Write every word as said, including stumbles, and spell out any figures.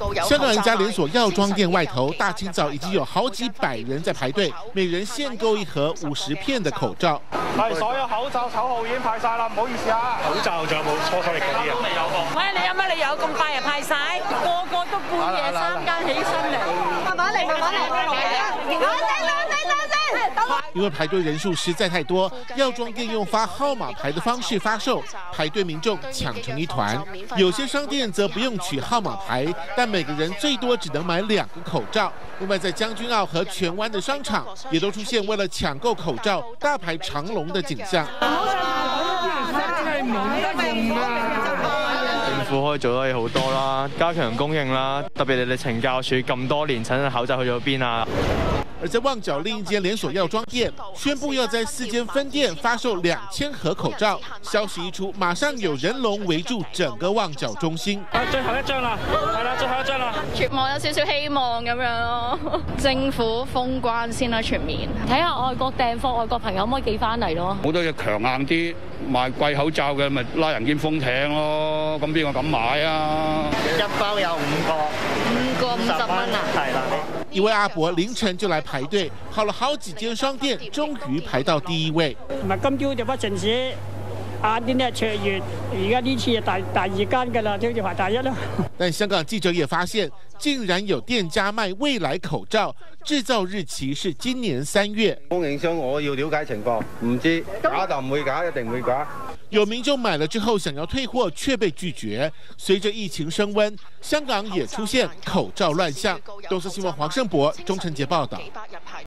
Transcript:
香港一家連鎖藥妝店外頭，大清早已經有好幾百人在排隊，每人限購一盒五十片的口罩。 係所有口罩籌號已經派晒啦，唔好意思啊。口罩仲有冇搓手液嗰啲啊？都未有喎。喂，你有乜理由咁快就派晒？個個都半夜三更起身嚟，慢慢嚟，慢慢嚟，慢慢嚟。多謝多謝多謝。 因為排隊人數實在太多，藥妝店用發號碼牌的方式發售，排隊民眾搶成一團。有些商店則不用取號碼牌，但每個人最多只能買兩個口罩。另外，在將軍澳和荃灣的商場，也都出現為了搶購口罩大排長龍的景象。 政府可以做得嘢好多啦，加強供應啦，特別你哋懲教署咁多年，診嘅口罩去咗邊啊？ 而在旺角另一間連鎖藥妝店宣布要在四間分店發售兩千盒口罩，消息一出，馬上有人龍圍住整個旺角中心。 啊，最後一張啦，係啦，最後一張啦。 絕望有少少希望咁樣咯。政府封關先啦，全面睇下外國訂貨，外國朋友可唔可以寄翻嚟咯？ 好多嘢強硬啲，賣貴口罩嘅咪拉人肩封艇咯，咁邊個敢買啊？ 一包有五個， 五個五十蚊啊！ 係啦。 一位阿婆凌晨就來排隊，跑了好幾間商店，終於排到第一位。 唔係今朝就屈臣氏，晏啲呢卓越，而家呢次係第第二間㗎啦，好似排第一啦。 但香港記者也發現，竟然有店家賣未來口罩，製造日期是今年三月。 供應商我要了解情況，唔知假就唔會假，一定會假。 有民眾買了之後想要退貨，卻被拒絕。隨着疫情升溫，香港也出現口罩亂象。東森新聞黃勝博、鍾晨杰報道。